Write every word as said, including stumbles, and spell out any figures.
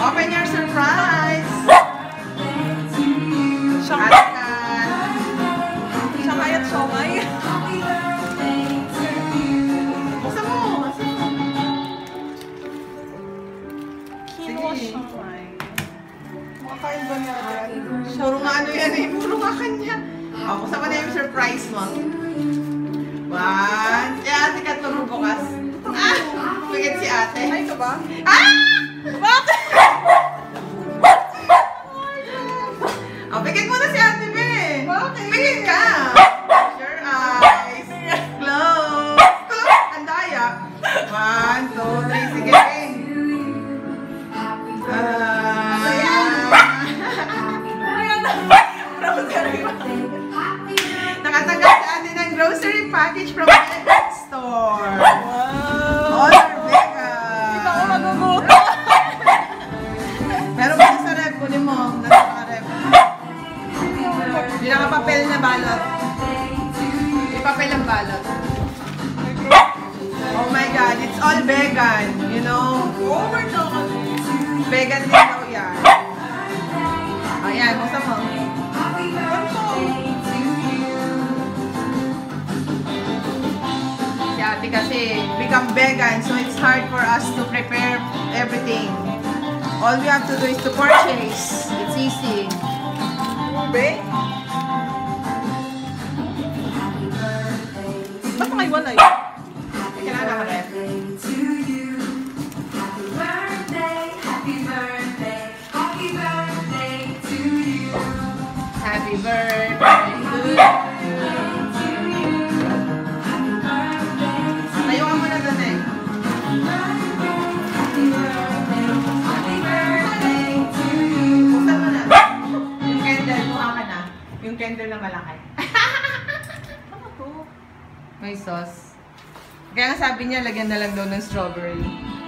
Open your surprise! Siya kaya't siomay. Buksan mo! Quinoa siomay. Makain ba niya yan? Puro nga ano yan eh. Puro nga kanya. O, buksan mo na yung surprise mo. One. Eh, ate ka turo bukas. Ah! Pagkat si ate. Ay, ito ba? Ah! Bakit? O, pagkat mo na si ate, be. Bakit? Pagkat ka. Close your eyes. Close. Close. Ang daya. One, two, three. Sige. Nakatanggap si ate ng grocery package from the pet store. Wow! All are vegan. Hindi ako magugutom. Meron ba sa rep? Kunin mo. Nasa rep. Hindi nakapapel na balot. May papel ang balot. Oh my God, it's all vegan. You know? Over chocolate. Vegan din daw yan. Ayan, buksan mo. Si ate kasi become vegan, so it's hard for us to prepare everything. All we have to do is to purchase. It's easy. Ube? Ba't may walay? Kailangan ka rin. Happy birthday to you. Tayo ka muna doon eh. Buksan mo na. Yung candle, kuha ka na. Yung candle na malaki. Ano to? May sauce. Kaya nga sabi niya, lagyan na lang daw ng strawberry.